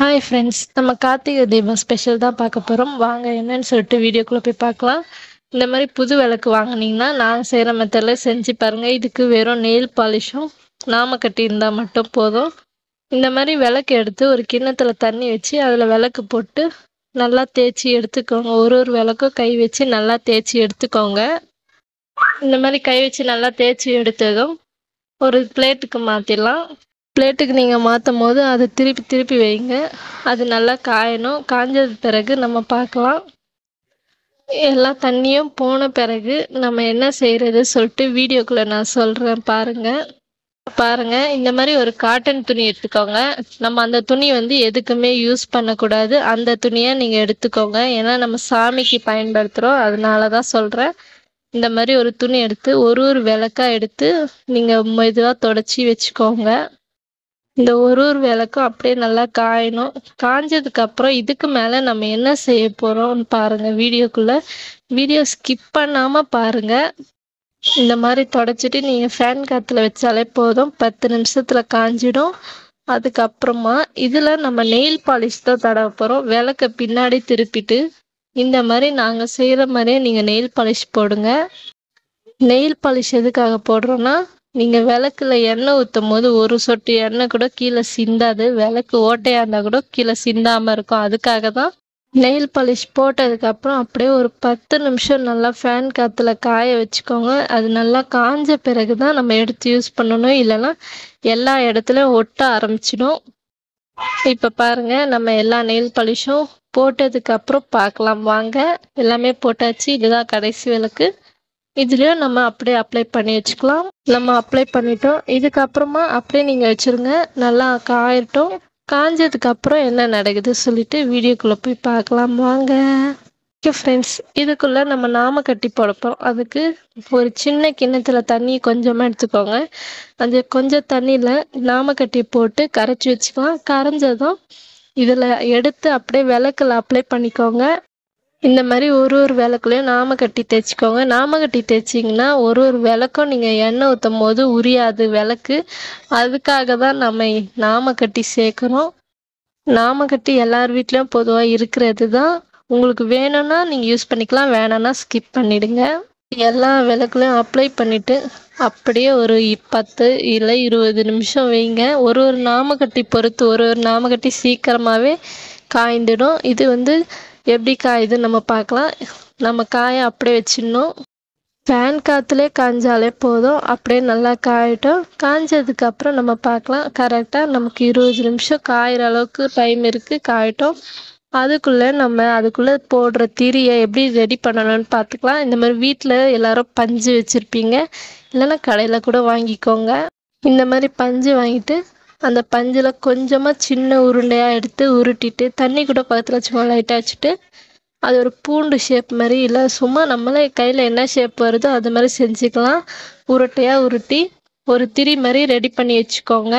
Hi friends, நம்ம Karthigai Deepam special தான் பார்க்க போகிறோம். வாங்க என்னன்னு சொல்லிட்டு வீடியோக்குள்ளே போய் பார்க்கலாம். இந்த மாதிரி புது விளக்கு வாங்கினீங்கன்னா நாங்கள் செய்கிற மெத்தடில் செஞ்சு பாருங்கள். இதுக்கு வெறும் நெயில் பாலிஷும் நாமக்கட்டி இருந்தால் மட்டும் போதும். இந்த மாதிரி விளக்கு எடுத்து ஒரு கிண்ணத்தில் தண்ணி வச்சு அதில் விளக்கு போட்டு நல்லா தேய்ச்சி எடுத்துக்கோங்க. ஒரு விளக்கும் கை வச்சு நல்லா தேய்ச்சி எடுத்துக்கோங்க. இந்த மாதிரி கை வச்சு நல்லா தேய்ச்சி எடுத்ததும் ஒரு பிளேட்டுக்கு மாற்றிடலாம். பிளேட்டுக்கு நீங்கள் மாற்றும் போது அதை திருப்பி வைங்க. அது நல்லா காயணும். காஞ்சது பிறகு நம்ம பார்க்கலாம். எல்லா தண்ணியும் போன பிறகு நம்ம என்ன செய்கிறது சொல்லிட்டு வீடியோக்குள்ளே நான் சொல்கிறேன். பாருங்கள். இந்த மாதிரி ஒரு காட்டன் துணி எடுத்துக்கோங்க. நம்ம அந்த துணி எதுக்குமே யூஸ் பண்ணக்கூடாது. அந்த துணியை நீங்கள் எடுத்துக்கோங்க. ஏன்னா நம்ம சாமிக்கு பயன்படுத்துகிறோம், அதனால தான் சொல்கிறேன். இந்த மாதிரி ஒரு துணி எடுத்து ஒரு விளக்கா எடுத்து நீங்கள் மெதுவாக தொடச்சி வச்சுக்கோங்க. இந்த ஒரு விளக்கும் அப்படியே நல்லா காயணும். காஞ்சதுக்கு அப்புறம் இதுக்கு மேலே நம்ம என்ன செய்ய போகிறோம்னு பாருங்கள். வீடியோ ஸ்கிப் பண்ணாமல் பாருங்கள். இந்த மாதிரி தொடச்சிட்டு நீங்கள் ஃபேன் காற்றுல வச்சாலே போதும், 10 நிமிஷத்தில் காஞ்சிடும். அதுக்கப்புறமா இதில் நம்ம நெயில் பாலிஷ் தான் தடவ போகிறோம். விளக்க பின்னாடி திருப்பிட்டு இந்த மாதிரி நாங்கள் செய்கிற மாதிரியே நீங்கள் நெயில் பாலிஷ் போடுங்க. நெயில் பாலிஷ் எதுக்காக போடுறோன்னா, நீங்கள் விளக்குல எண்ணெய் ஊற்றும் போது ஒரு சொட்டு எண்ணெய் கூட கீழே சிந்தாது. விளக்கு ஓட்டையாக இருந்தால் கூட கீழே சிந்தாமல் இருக்கும். அதுக்காக தான் நெயில் பாலிஷ் போட்டதுக்கப்புறம் அப்படியே ஒரு 10 நிமிஷம் நல்லா ஃபேன் காற்றுல காய வச்சுக்கோங்க. அது நல்லா காஞ்ச பிறகு தான் நம்ம எடுத்து யூஸ் பண்ணணும். இல்லைன்னா எல்லா இடத்துலையும் ஒட்ட ஆரம்பிச்சிடும். இப்போ பாருங்கள், நம்ம எல்லா நெயில் பாலிஷும் போட்டதுக்கப்புறம் பார்க்கலாம் வாங்க. எல்லாமே போட்டாச்சு. இதுதான் கடைசி விளக்கு. இதுலேயும் நம்ம அப்படியே அப்ளை பண்ணி வச்சுக்கலாம். நம்ம அப்ளை பண்ணிட்டோம். இதுக்கப்புறமா அப்படியே நீங்கள் வச்சுருங்க. நல்லா காயட்டும். காஞ்சதுக்கப்புறம் என்ன நடக்குது சொல்லிட்டு வீடியோக்குள்ளே போய் பார்க்கலாம் வாங்க. ஓகே ஃப்ரெண்ட்ஸ், இதுக்குள்ளே நம்ம நாமக்கட்டி போடப்போம். அதுக்கு ஒரு சின்ன கிண்ணத்தில் தண்ணி கொஞ்சமாக எடுத்துக்கோங்க. அந்த கொஞ்சம் தண்ணியில் நாமக்கட்டி போட்டு கரைச்சி வச்சுக்கலாம். கரைஞ்சதும் இதில் எடுத்து அப்படியே விளக்கில் அப்ளை பண்ணிக்கோங்க. இந்த மாதிரி ஒரு விளக்குலையும் நாமக்கட்டி தேய்ச்சிக்கோங்க. நாமக்கட்டி தேய்ச்சிங்கன்னா ஒரு விளக்கும் நீங்கள் எண்ணெய் ஊற்றும் போது உரியாது விளக்கு. அதுக்காக தான் நம்ம நாமக்கட்டி சேர்க்குறோம். நாமக்கட்டி எல்லார் வீட்லேயும் பொதுவாக இருக்கிறது தான். உங்களுக்கு வேணும்னா நீங்கள் யூஸ் பண்ணிக்கலாம், வேணும்னா ஸ்கிப் பண்ணிவிடுங்க. எல்லா விளக்குலையும் அப்ளை பண்ணிவிட்டு அப்படியே ஒரு 10 இல்லை 20 நிமிஷம் வைங்க. ஒரு நாமக்கட்டி பொறுத்து ஒரு நாமக்கட்டி சீக்கிரமாகவே காய்ந்துடும். இது எப்படி காயுதுன்னு நம்ம பார்க்கலாம். நம்ம காய அப்படியே வச்சிடணும். ஃபேன் காற்றுலே காய்ஞ்சாலே போதும். அப்படியே நல்லா காயட்டும். காய்ஞ்சதுக்கப்புறம் நம்ம பார்க்கலாம். கரெக்டாக நமக்கு 20 நிமிஷம் காயிற அளவுக்கு டைம் இருக்குது. காயட்டும். அதுக்குள்ளே போடுற திரியை எப்படி ரெடி பண்ணணும்னு பார்த்துக்கலாம். இந்த மாதிரி வீட்டில் எல்லோரும் பஞ்சு வச்சுருப்பீங்க, இல்லைன்னா கடையில் கூட வாங்கிக்கோங்க. இந்த மாதிரி பஞ்சு வாங்கிட்டு அந்த பஞ்சில் கொஞ்சமாக சின்ன உருண்டையாக எடுத்து உருட்டிட்டு தண்ணி கூட பக்கத்தில் வச்சுக்கோ, லைட்டாக வச்சுட்டு அது ஒரு பூண்டு ஷேப் மாதிரி, இல்லை சும்மா நம்மளே கையில் என்ன ஷேப் வருதோ அது மாதிரி செஞ்சுக்கலாம். உருட்டையாக உருட்டி ஒரு திரி மாதிரி ரெடி பண்ணி வச்சுக்கோங்க.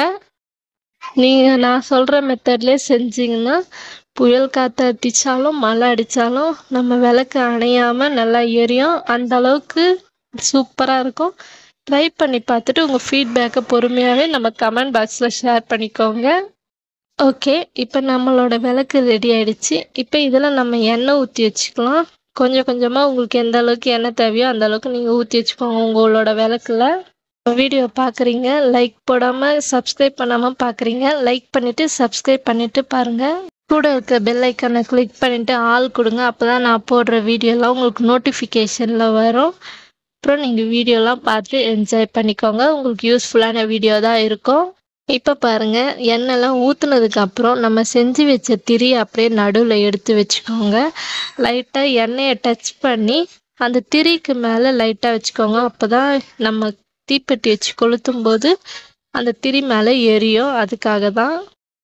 நீங்கள் நான் சொல்கிற மெத்தட்லேயே செஞ்சிங்கன்னா புயல் காற்று அடித்தாலும் மழை அடித்தாலும் நம்ம விளக்கு அணையாமல் நல்லா எரியும். அந்த அளவுக்கு சூப்பராக இருக்கும். ட்ரை பண்ணி பார்த்துட்டு உங்கள் ஃபீட்பேக்கை பொறுமையாகவே நம்ம கமெண்ட் பாக்ஸில் ஷேர் பண்ணிக்கோங்க. ஓகே, இப்போ நம்மளோட விளக்கு ரெடி ஆகிடுச்சு. இப்போ இதில் நம்ம எண்ணெய் ஊற்றி வச்சுக்கலாம். கொஞ்சமாக உங்களுக்கு எந்த அளவுக்கு எண்ணெய் தேவையோ அந்த அளவுக்கு நீங்கள் ஊற்றி வச்சுக்கோங்க உங்களோட விளக்குல. வீடியோ பார்க்குறீங்க, லைக் போடாமல் சப்ஸ்கிரைப் பண்ணாமல் பார்க்குறீங்க, லைக் பண்ணிவிட்டு சப்ஸ்கிரைப் பண்ணிவிட்டு பாருங்கள். கூட இருக்க பெல் ஐக்கானை கிளிக் பண்ணிவிட்டு ஆல் கொடுங்க. அப்போ தான் நான் போடுற வீடியோலாம் உங்களுக்கு நோட்டிஃபிகேஷனில் வரும். அப்புறம் நீங்கள் வீடியோலாம் பார்த்து என்ஜாய் பண்ணிக்கோங்க. உங்களுக்கு யூஸ்ஃபுல்லான வீடியோ தான் இருக்கும். இப்போ பாருங்கள், எண்ணெய்லாம் ஊற்றுனதுக்கப்புறம் நம்ம செஞ்சு வச்ச திரி அப்படியே நடுவில் எடுத்து வச்சுக்கோங்க. லைட்டாக எண்ணெயை டச் பண்ணி அந்த திரிக்கு மேலே லைட்டாக வச்சுக்கோங்க. அப்போ தான் நம்ம தீப்பெட்டி வச்சு கொளுத்தும் போது அந்த திரி மேலே எரியும். அதுக்காக தான்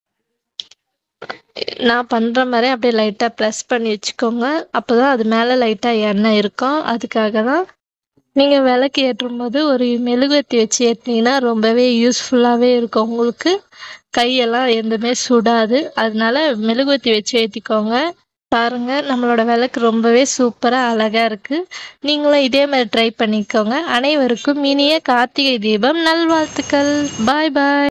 நான் பண்ணுற மாதிரி அப்படியே லைட்டாக ப்ரெஸ் பண்ணி வச்சுக்கோங்க. அப்போ தான் அது மேலே லைட்டாக எண்ணெய் இருக்கும். அதுக்காக தான் நீங்கள் விளக்கு ஏற்றும் போது ஒரு மெழுகுவர்த்தி வச்சு ஏற்றினீங்கன்னா ரொம்பவே யூஸ்ஃபுல்லாகவே இருக்கும். உங்களுக்கு கையெல்லாம் எதுவுமே சுடாது. அதனால மெழுகுவர்த்தி வச்சு ஏற்றிக்கோங்க. பாருங்கள், நம்மளோட விளக்கு ரொம்பவே சூப்பராக அழகாக இருக்குது. நீங்களும் இதே மாதிரி ட்ரை பண்ணிக்கோங்க. அனைவருக்கும் இனிய கார்த்திகை தீபம் நல்வாழ்த்துக்கள். பாய் பாய்.